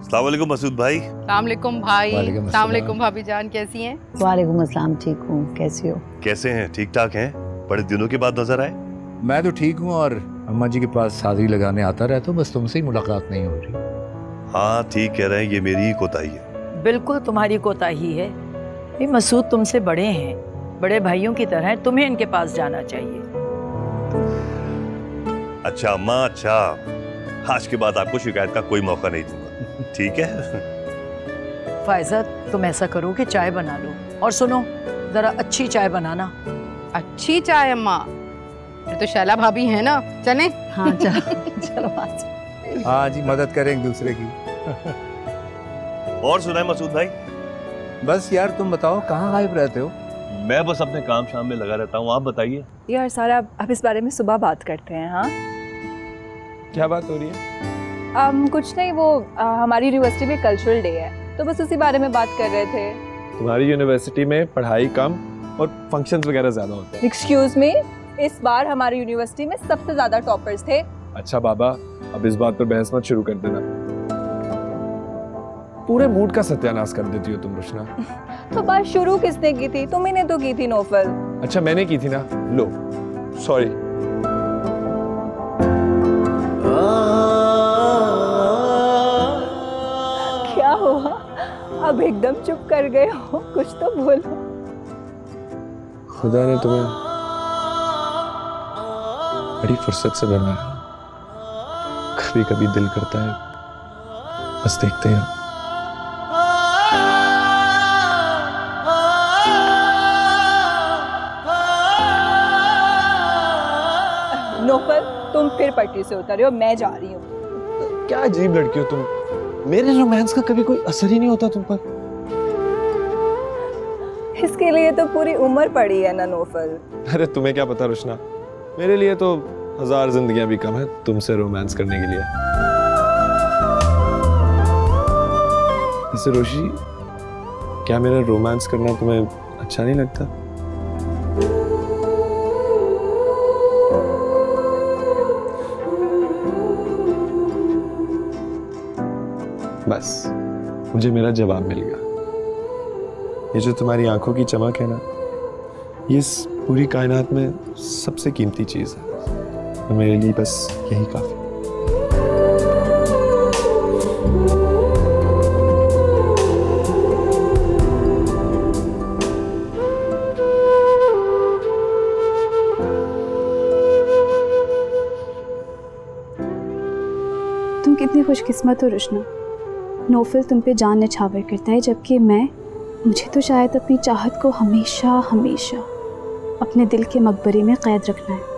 अस्सलाम वालेकुम मसूद भाई। अस्सलाम वालेकुम भाई। अस्सलाम वालेकुम भाभी जान, कैसी हैं? वालेकुम अस्सलाम, ठीक हूँ, कैसी हो? कैसे हैं? ठीक ठाक हैं? बड़े दिनों के बाद नजर आए। मैं तो ठीक हूँ और अम्मा जी के पास शादी लगाने आता रहता हूँ, बस तुमसे ही मुलाकात नहीं हो रही। हाँ ठीक कह रहे हैं, ये मेरी ही कोताही है। बिल्कुल तुम्हारी कोताही है। ये मसूद तुमसे बड़े हैं, बड़े भाइयों की तरह हैं, तुम्हें इनके पास जाना चाहिए। अच्छा अम्मा, अच्छा आज के बाद आपको शिकायत का कोई मौका नहीं दूंगा, ठीक है? फायजा तुम ऐसा करो कि चाय बना लो, और सुनो जरा अच्छी चाय बनाना। अच्छी चाय अम्मा? ये तो शैला भाभी है ना, चले? हाँ चलो चलो आज। हाँ जी, मदद करें एक दूसरे की। और सुनाए मसूद भाई? बस यार तुम बताओ, कहाँ गायब रहते हो? मैं बस अपने काम शाम में लगा रहता हूँ, आप बताइए। यार सारा अब इस बारे में सुबह बात करते हैं। हाँ क्या बात हो रही है? कुछ नहीं, वो हमारी यूनिवर्सिटी में कल्चरल डे है, तो बस उसी बारे में बात कर रहे थे। तुम्हारी यूनिवर्सिटी में पढ़ाई कम और फंक्शंस वगैरह ज्यादा होते हैं। एक्सक्यूज मी, इस बार हमारी यूनिवर्सिटी में सबसे ज्यादा टॉपर्स थे। अच्छा बाबा, अब इस बात पर बहस मत शुरू कर देना, पूरे मूड का सत्यानाश कर देती हो तुम रुशना। तो बात शुरू किसने की थी? तुम ही ने तो की थी नौफल। अच्छा मैंने की थी ना, लो सॉरी। क्या हुआ, अब एकदम चुप कर गए हो? कुछ तो बोलो। खुदा ने तुम्हें बड़ी फुर्सत से बनाया, कभी कभी दिल करता है बस देखते हैं। नौफल तुम फिर पटरी से उतर रहे हो, मैं जा रही हूँ। क्या अजीब लड़की हो तुम, मेरे रोमांस का कभी कोई असर ही नहीं होता तुम पर। इसके लिए तो पूरी उम्र पड़ी है ना नौफल। अरे तुम्हें क्या पता रुशना, मेरे लिए तो 1000 जिंदगियां भी कम है तुमसे रोमांस करने के लिए। वैसे रोशी, क्या मेरा रोमांस करना तुम्हें अच्छा नहीं लगता? बस मुझे मेरा जवाब मिल गया। ये जो तुम्हारी आंखों की चमक है ना, ये इस पूरी कायनात में सबसे कीमती चीज है, तो मेरे लिए बस यही काफी। तुम कितनी खुशकिस्मत हो रुशना, नौफल तुम पे जान निछावर करता है, जबकि मुझे तो शायद अपनी चाहत को हमेशा हमेशा अपने दिल के मकबरे में कैद रखना है।